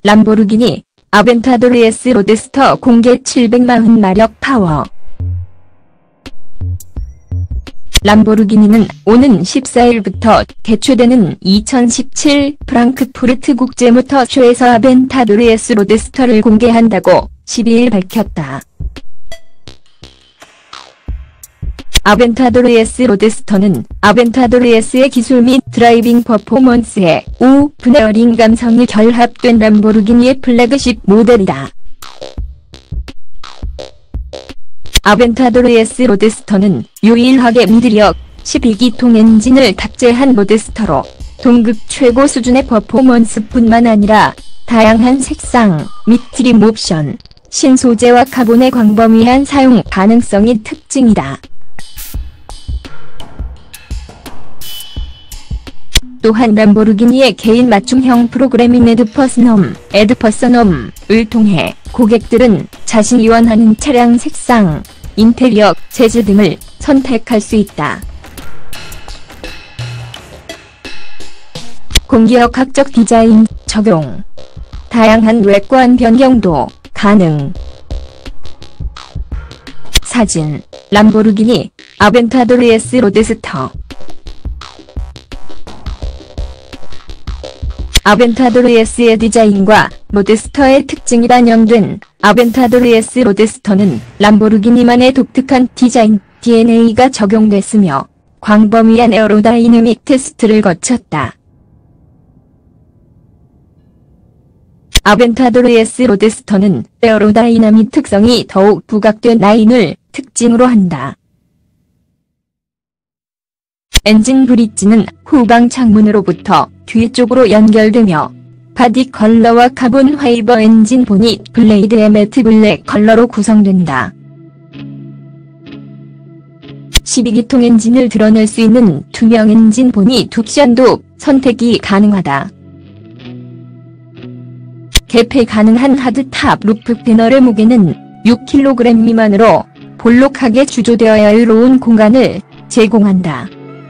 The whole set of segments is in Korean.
람보르기니 아벤타도르 S 로드스터 공개 740마력 파워. 람보르기니는 오는 14일부터 개최되는 2017 프랑크푸르트 국제모터쇼에서 아벤타도르 S 로드스터를 공개한다고 12일 밝혔다. 아벤타도르 S 로드스터는 아벤타도르 S의 기술 및 드라이빙 퍼포먼스에 오픈에어링 감성이 결합된 람보르기니의 플래그십 모델이다. 아벤타도르 S 로드스터는 유일하게 미드력 12기통 엔진을 탑재한 로드스터로 동급 최고 수준의 퍼포먼스뿐만 아니라 다양한 색상 및 트림 옵션, 신소재와 카본의 광범위한 사용 가능성이 특징이다. 또한 람보르기니의 개인 맞춤형 프로그램인 에드퍼서넘을 통해 고객들은 자신이 원하는 차량 색상, 인테리어, 재질 등을 선택할 수 있다. 공기역학적 디자인 적용. 다양한 외관 변경도 가능. 사진, 람보르기니 아벤타도르 S 로드스터. 아벤타도르 S의 디자인과 로드스터의 특징이 반영된 아벤타도르 S 로드스터는 람보르기니만의 독특한 디자인 DNA가 적용됐으며 광범위한 에어로다이내믹 테스트를 거쳤다. 아벤타도르 S 로드스터는 에어로다이나믹 특성이 더욱 부각된 라인을 특징으로 한다. 엔진 브릿지는 후방 창문으로부터 뒤쪽으로 연결되며 바디 컬러와 카본 파이버 엔진 보닛 블레이드의 매트 블랙 컬러로 구성된다. 12기통 엔진을 드러낼 수 있는 투명 엔진 보닛 옵션도 선택이 가능하다. 개폐 가능한 하드탑 루프 패널의 무게는 6kg 미만으로 볼록하게 주조되어 여유로운 공간을 제공한다.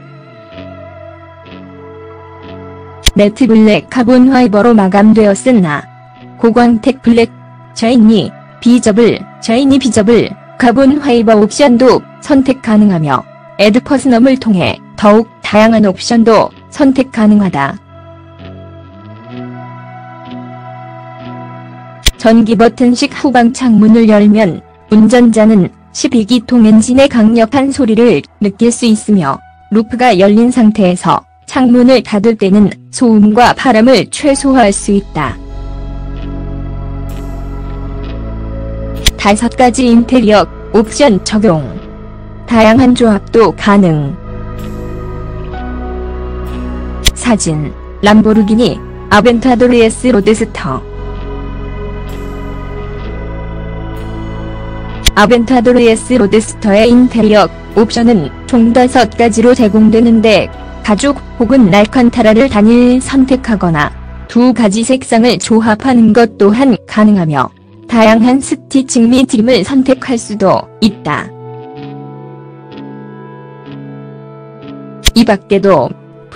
매트 블랙 카본 파이버로 마감되었으나 고광택 블랙 샤이니 비저블 카본 파이버 옵션도 선택 가능하며 에드퍼서넘을 통해 더욱 다양한 옵션도 선택 가능하다. 전기 버튼식 후방 창문을 열면 운전자는 12기통 엔진의 강력한 소리를 느낄 수 있으며 루프가 열린 상태에서 창문을 닫을 때는 소음과 바람을 최소화할 수 있다. 5가지 인테리어 옵션 적용. 다양한 조합도 가능. 사진, 람보르기니 아벤타도르 S 로드스터. 아벤타도르 S 로드스터의 인테리어 옵션은 총 5가지로 제공되는데 가죽 혹은 알칸타라를 단일 선택하거나 2가지 색상을 조합하는 것 또한 가능하며 다양한 스티칭 및 트림을 선택할 수도 있다. 이 밖에도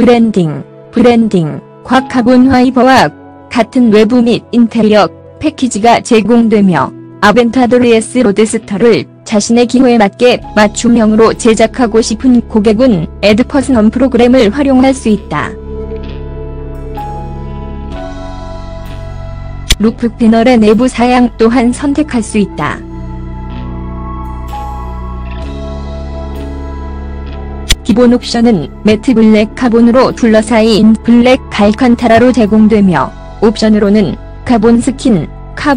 브랜딩과 카본 파이버와 같은 외부 및 인테리어 패키지가 제공되며 아벤타도르 S 로드스터를 자신의 기호에 맞게 맞춤형으로 제작하고 싶은 고객은 에드퍼서넘 프로그램을 활용할 수 있다. 루프 패널의 내부 사양 또한 선택할 수 있다. 기본 옵션은 매트 블랙 카본으로 둘러싸인 블랙 알칸타라로 제공되며 옵션으로는 카본 스킨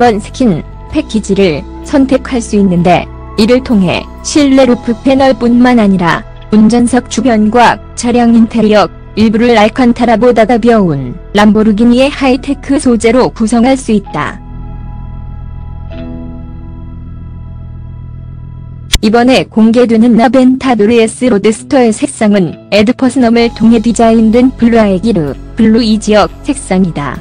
패키지를 선택할 수 있는데 이를 통해 실내 루프 패널뿐만 아니라 운전석 주변과 차량 인테리어 일부를 알칸타라보다 가벼운 람보르기니의 하이테크 소재로 구성할 수 있다. 이번에 공개되는 아벤타도르 S 로드스터의 색상은 에드퍼서넘을 통해 디자인된 블루 지역 색상이다.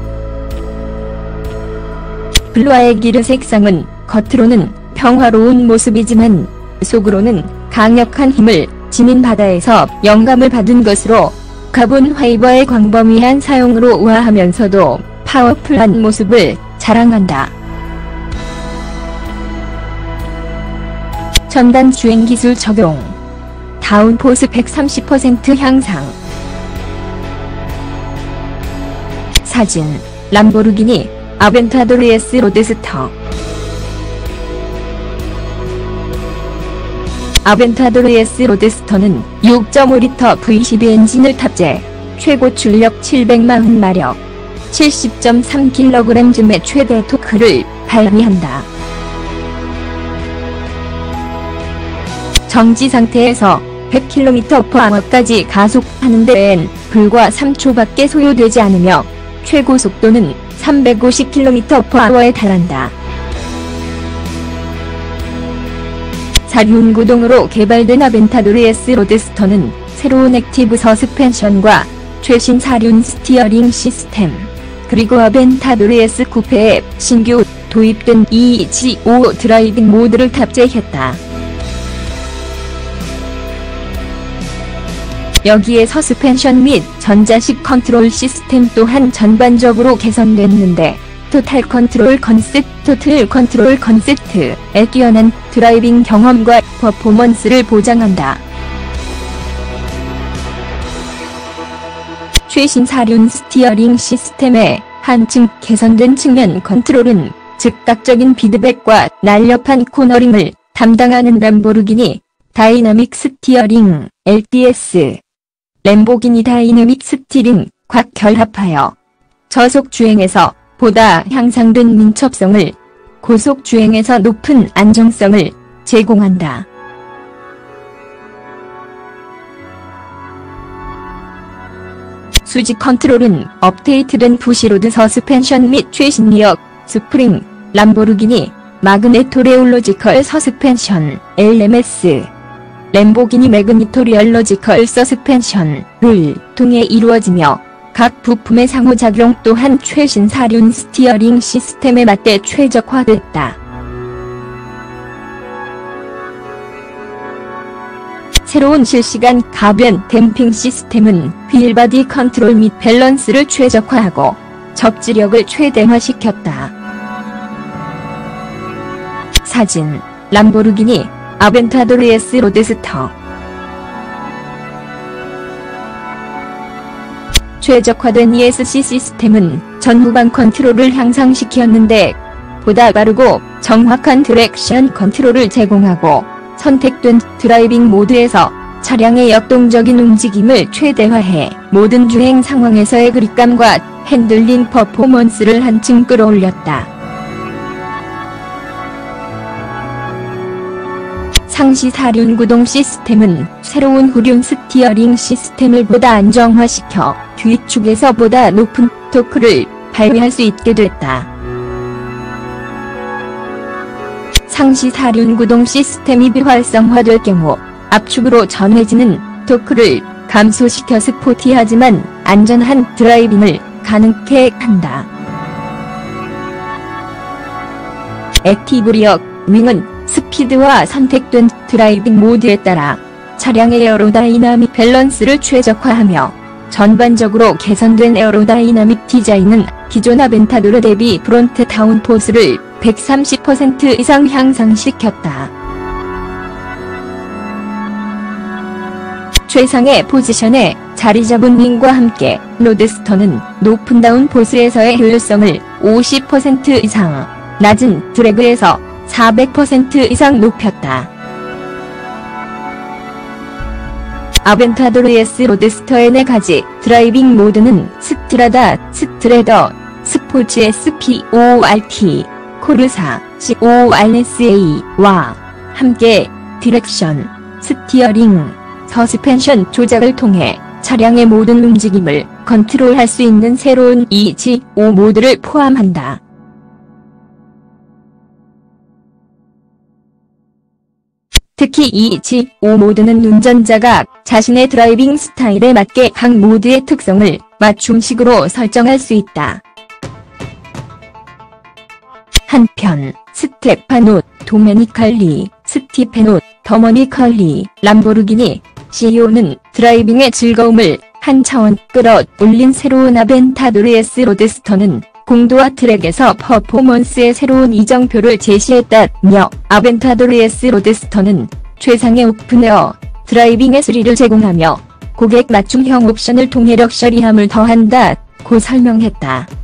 블루 색상은 겉으로는 평화로운 모습이지만 속으로는 강력한 힘을 지닌 바다에서 영감을 받은 것으로 카본 파이버의 광범위한 사용으로 우아하면서도 파워풀한 모습을 자랑한다. 전단 주행 기술 적용. 다운포스 130% 향상. 사진, 람보르기니 아벤타도르 S 로드스터. 아벤타도르 S 로드스터는 6.5L V12 엔진을 탑재, 최고 출력 740마력, 70.3kg의 최대 토크를 발휘한다. 정지 상태에서 100km/h까지 가속하는 데엔 불과 3초밖에 소요되지 않으며 최고 속도는 350km/h에 달한다. 사륜구동으로 개발된 아벤타도르 S 로드스터는 새로운 액티브 서스펜션과 최신 사륜 스티어링 시스템, 그리고 아벤타도르 S 쿠페에 신규 도입된 EGO 드라이빙 모드를 탑재했다. 여기에 서스펜션 및 전자식 컨트롤 시스템 또한 전반적으로 개선됐는데, 토탈 컨트롤 컨셉트에 뛰어난 드라이빙 경험과 퍼포먼스를 보장한다. 최신 사륜 스티어링 시스템의 한층 개선된 측면 컨트롤은 즉각적인 피드백과 날렵한 코너링을 담당하는 람보르기니 다이나믹 스티어링 LDS, 램보기니 다이나믹 스티링과 결합하여 저속 주행에서 보다 향상된 민첩성을, 고속 주행에서 높은 안정성을 제공한다. 수직 컨트롤은 업데이트된 부시로드 서스펜션 및 최신 리어 스프링, 람보르기니 마그네토레올로지컬 서스펜션 LMS, 램보기니 매그니토리얼로지컬 서스펜션을 통해 이루어지며, 각 부품의 상호작용 또한 최신 사륜 스티어링 시스템에 맞게 최적화됐다. 새로운 실시간 가변 댐핑 시스템은 휠바디 컨트롤 및 밸런스를 최적화하고 접지력을 최대화시켰다. 사진, 람보르기니 아벤타도르 S 로드스터. 최적화된 ESC 시스템은 전후방 컨트롤을 향상시켰는데, 보다 빠르고 정확한 디렉션 컨트롤을 제공하고, 선택된 드라이빙 모드에서 차량의 역동적인 움직임을 최대화해 모든 주행 상황에서의 그립감과 핸들링 퍼포먼스를 한층 끌어올렸다. 상시 사륜 구동 시스템은 새로운 후륜 스티어링 시스템을 보다 안정화시켜 뒤축에서 보다 높은 토크를 발휘할 수 있게 됐다. 상시 사륜 구동 시스템이 비활성화될 경우 앞축으로 전해지는 토크를 감소시켜 스포티하지만 안전한 드라이빙을 가능케 한다. 액티브 리어 윙은 스피드와 선택된 드라이빙 모드에 따라 차량의 에어로다이나믹 밸런스를 최적화하며, 전반적으로 개선된 에어로다이나믹 디자인은 기존 아벤타도르 대비 프론트 다운포스를 130% 이상 향상시켰다. 최상의 포지션에 자리 잡은 윙과 함께 로드스터는 높은 다운포스에서의 효율성을 50% 이상, 낮은 드래그에서 400% 이상 높였다. 아벤타도르 S 로드스터의 4가지 드라이빙 모드는 스트라다, 스트레더, 스포츠 SPORT, 코르사 CORSA와 함께 디렉션, 스티어링, 서스펜션 조작을 통해 차량의 모든 움직임을 컨트롤할 수 있는 새로운 EGO 모드를 포함한다. 특히 EGO 모드는 운전자가 자신의 드라이빙 스타일에 맞게 각 모드의 특성을 맞춤식으로 설정할 수 있다. 한편 스테파노 도메니칼리, 스티페노 더머니칼리, 람보르기니 CEO는 드라이빙의 즐거움을 한 차원 끌어올린 새로운 아벤타도르 S 로드스터는 공도와 트랙에서 퍼포먼스의 새로운 이정표를 제시했다며 아벤타도 ES 로드스터는 최상의 오픈에어 드라이빙의 스릴을 제공하며 고객 맞춤형 옵션을 통해 럭셔리함을 더한다고 설명했다.